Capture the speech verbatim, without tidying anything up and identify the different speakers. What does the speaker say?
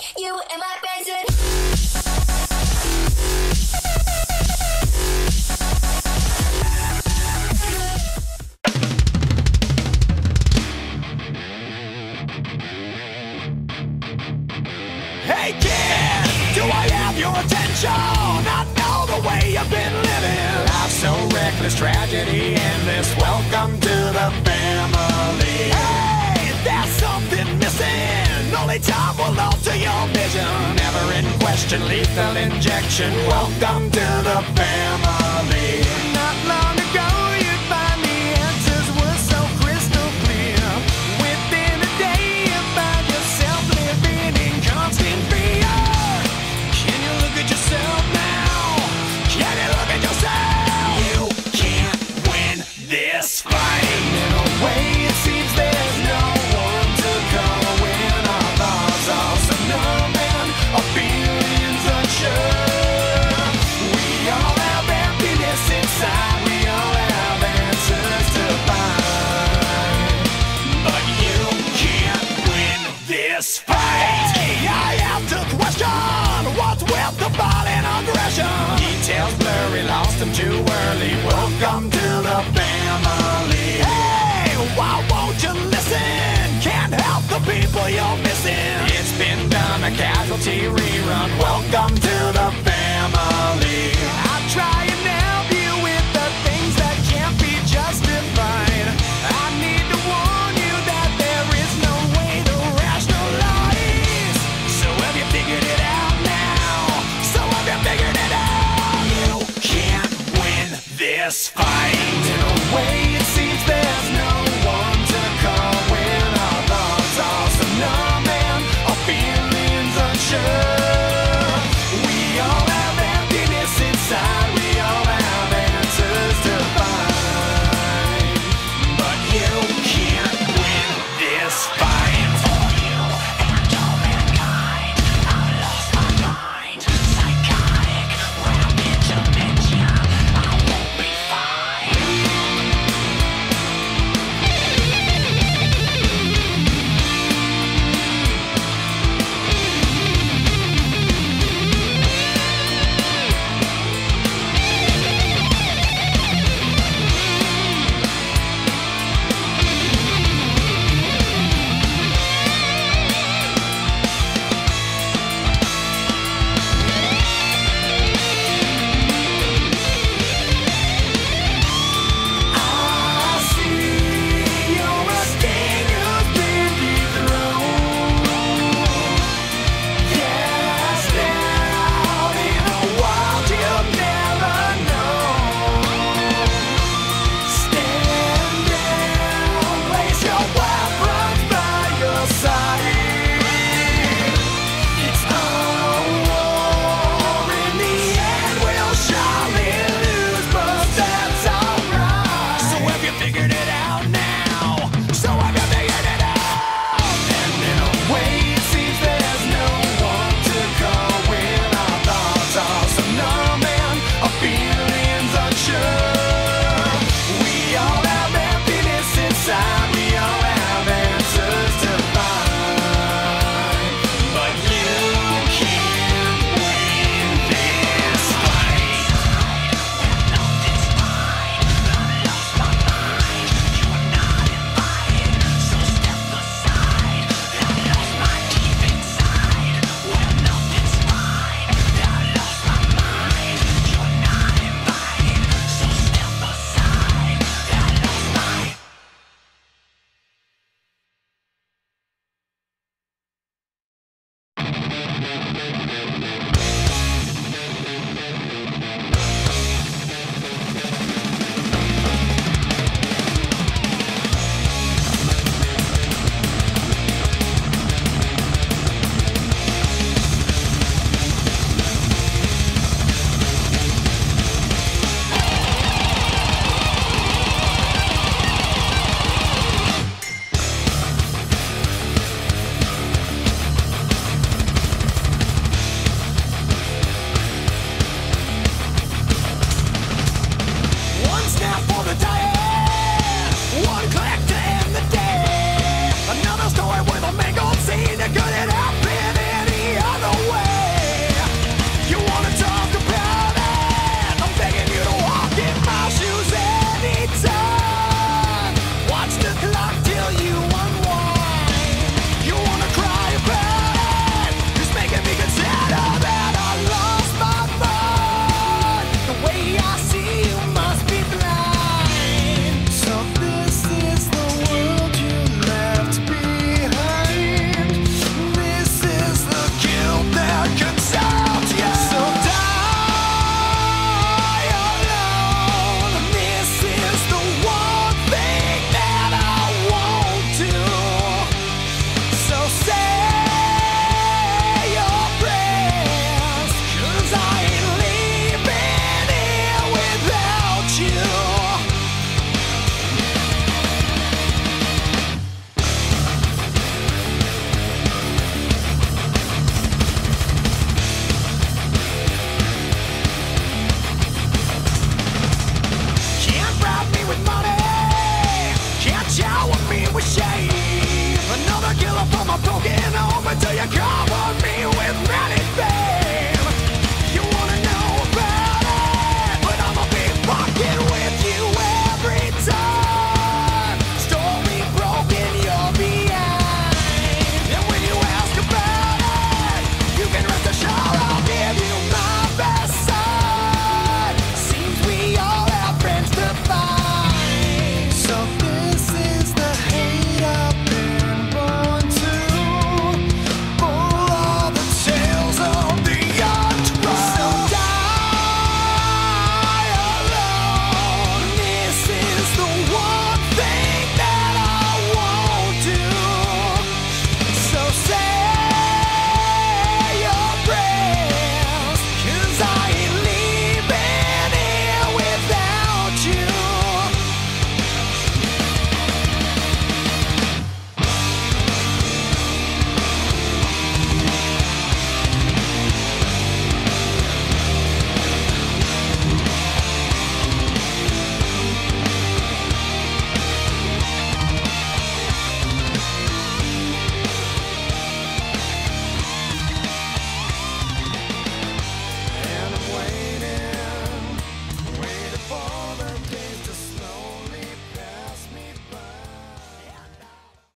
Speaker 1: You and my benzene.
Speaker 2: Hey kid, do I have your attention? I know the way you've been living. Life's so reckless, tragedy endless. Welcome to the family. Hey, there's something missing. Only time will alter your vision. Never in question, lethal injection. Welcome to the family. Not long ago you'd find the answers were so crystal clear. Within a day you find yourself living in constant fear. Can you look at yourself now? Can you look at yourself? You can't win this fight. In a way it seems there's no one to go when our thoughts are so numb and our feelings unsure. We all have emptiness inside. We all have answers to find. But you can't win this fight. I have to question what's with the violent aggression. Details blurry, lost them too early. Welcome to the family. Hey, why won't you listen? Can't help the people you're missing. It's been done, a casualty rerun. Welcome to the family. I try and help you with the things that can't be justified. I need to warn you that there is no way to rationalize. So have you figured it out now? So have you figured it out? You can't win this fight.